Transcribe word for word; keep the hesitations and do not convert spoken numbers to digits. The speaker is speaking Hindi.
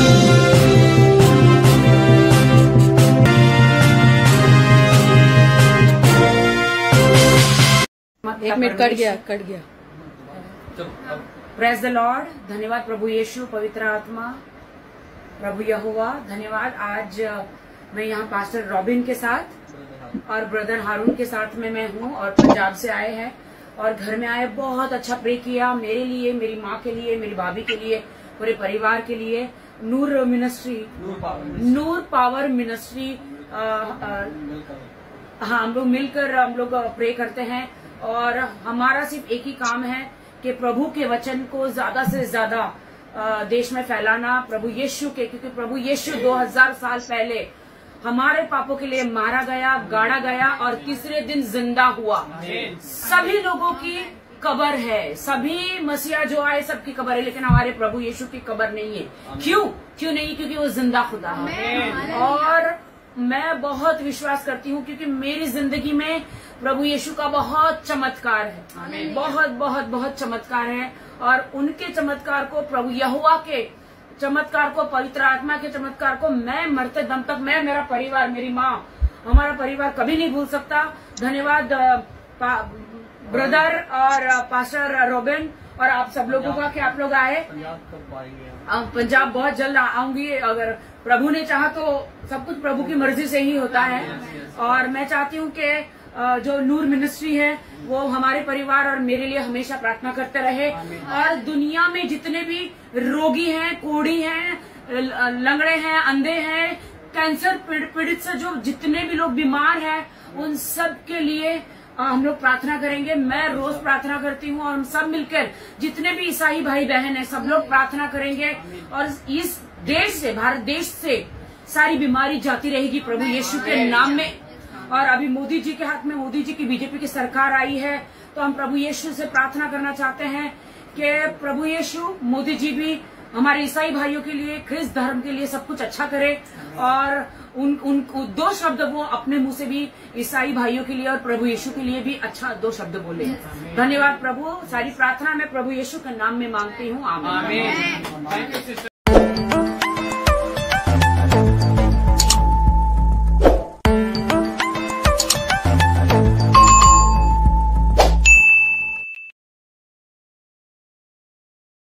एक मिनट कट गया कट गया प्रेज द लॉर्ड। धन्यवाद प्रभु यीशु, पवित्र आत्मा, प्रभु यहोवा, धन्यवाद। आज मैं यहाँ पास्टर रॉबिन के साथ और ब्रदर हारून के साथ में मैं हूँ और पंजाब से आए हैं और घर में आए बहुत अच्छा प्रे किया मेरे लिए, मेरी माँ के लिए, मेरी भाभी के लिए, पूरे परिवार के लिए। Noor ministry, Noor power ministry, हाँ हम लोग मिलकर हम लोग प्रे करते हैं और हमारा सिर्फ एक ही काम है कि प्रभु के वचन को ज्यादा से ज्यादा देश में फैलाना, प्रभु यीशु के, क्योंकि प्रभु यीशु दो हज़ार साल पहले हमारे पापों के लिए मारा गया, गाड़ा गया और तीसरे दिन जिंदा हुआ। सभी लोगों की कब्र है, सभी मसीहा जो आए सबकी कब्र है, लेकिन हमारे प्रभु यीशु की कब्र नहीं है। क्यों क्यों नहीं? क्योंकि वो जिंदा खुदा है। और मैं बहुत विश्वास करती हूँ क्योंकि मेरी जिंदगी में प्रभु यीशु का बहुत चमत्कार है, बहुत बहुत बहुत चमत्कार है और उनके चमत्कार को, प्रभु यहोवा के चमत्कार को, पवित्र आत्मा के चमत्कार को मैं मरते दम तक, मैं, मेरा परिवार, मेरी माँ, हमारा परिवार कभी नहीं भूल सकता। धन्यवाद ब्रदर और पास्टर रॉबिन और आप सब लोगों का कि आप लोग आए। पंजाब बहुत जल्द आऊंगी, अगर प्रभु ने चाहा तो सब कुछ प्रभु की मर्जी से ही होता है। और मैं चाहती हूँ कि जो नूर मिनिस्ट्री है वो हमारे परिवार और मेरे लिए हमेशा प्रार्थना करते रहे और दुनिया में जितने भी रोगी हैं, कोढ़ी हैं, लंगड़े हैं, अंधे हैं, कैंसर पीड़ित से जो जितने भी लोग बीमार हैं, उन सब के लिए हम लोग प्रार्थना करेंगे। मैं रोज प्रार्थना करती हूँ और हम सब मिलकर, जितने भी ईसाई भाई बहन हैं, सब लोग प्रार्थना करेंगे और इस देश से, भारत देश से सारी बीमारी जाती रहेगी प्रभु यीशु के नाम में। और अभी मोदी जी के हाथ में, मोदी जी की बीजेपी की सरकार आई है, तो हम प्रभु यीशु से प्रार्थना करना चाहते हैं कि प्रभु यीशु, मोदी जी भी हमारे ईसाई भाइयों के लिए, ख्रिस्त धर्म के लिए सब कुछ अच्छा करे और उन, उन दो शब्द वो अपने मुंह से भी ईसाई भाइयों के लिए और प्रभु यीशु के लिए भी अच्छा दो शब्द बोले। धन्यवाद प्रभु। सारी प्रार्थना मैं प्रभु यीशु के नाम में मांगती हूँ। आमीन।